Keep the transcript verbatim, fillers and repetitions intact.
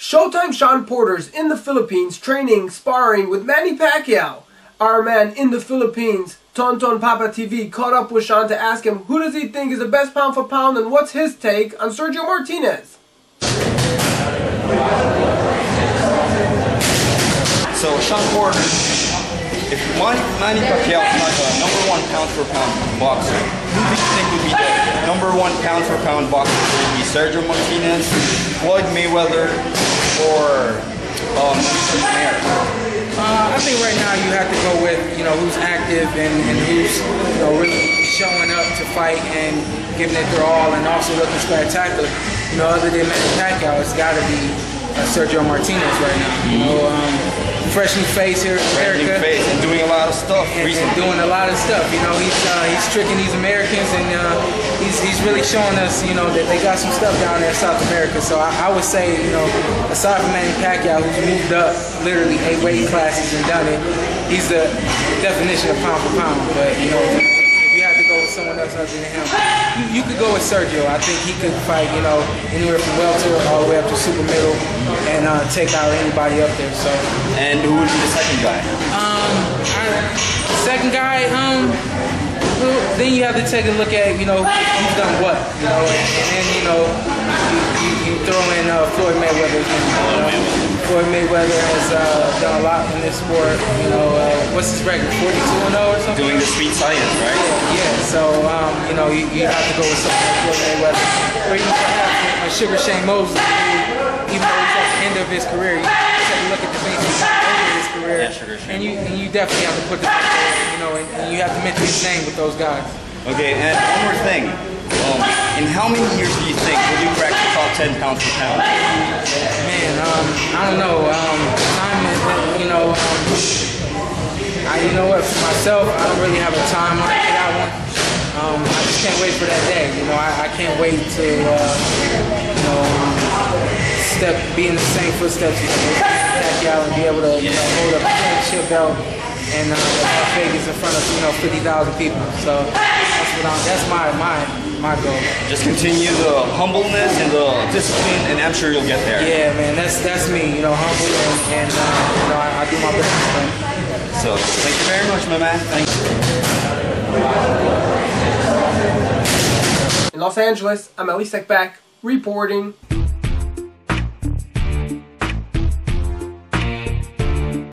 Showtime Shawn Porter's in the Philippines training, sparring with Manny Pacquiao. Our man in the Philippines, Tonton Papa T V, caught up with Shawn to ask him who does he think is the best pound for pound and what's his take on Sergio Martinez. So Shawn Porter, if Manny Pacquiao is not the number one pound for pound boxer, who do you think would be the number one pound for pound boxer? Would it be Sergio Martinez, Floyd Mayweather, or um, Uh, I think right now you have to go with, you know, who's active and, and who's, you know, really showing up to fight and giving it their all and also looking spectacular. You know, other than Manny Pacquiao, it's got to be uh, Sergio Martinez right now. You know, um, fresh new face here in America. Fresh new face and doing a lot of stuff and, recently. And doing a lot of stuff. You know, he's uh, he's tricking these Americans and uh, he's he's really showing us, you know, that they got some stuff down there in South America. So I, I would say, you know, aside from Manny Pacquiao, who's moved up literally eight weight classes and done it, he's the definition of pound for pound. But you know, if you had to go with someone else other than him, you, you could go with Sergio. I think he could fight, you know, anywhere from welter all the way up to super middle and uh, take out anybody up there. So. And who would be the second guy? Um, I, second guy, um, well, then you have to take a look at, you know, who's done what, you know, and, and then, you know, you, you, you throw in uh, Floyd Mayweather. You know, Floyd Mayweather has uh, done a lot in this sport. You know, uh, what's his record? forty-two and oh or something? Doing the street science, right? Yeah, yeah. So, um, you know, you, you have to go with something like Floyd Mayweather. Or even perhaps a Sugar Shane Mosley, who, even though he's at the end of his career, you take a look at the things he's done over his career, yeah, and you and you definitely have to put the, you know, and, and you have to mention his name with those guys. Okay, and one more thing. Um, in how many years do you think will you crack the top ten pound for pound? Man, um, I don't know. Um, time is, you know, um, I, you know what? For myself, I don't really have a timeline for that one. Um, I just can't wait for that day. You know, I, I can't wait to, uh, you know, step, be in the same footsteps as Pacquiao and be able to, you know, hold up a championship belt and uh, Las Vegas in front of, you know, fifty thousand people. So that's what I'm, that's my my my goal. Just continue the humbleness and the discipline, and I'm sure you'll get there. Yeah, man, that's that's me. You know, humble and, and uh, you know, I, I do my best. Man. So thank you very much, my man. Thank you. In Los Angeles, I'm Elie Seckbach reporting.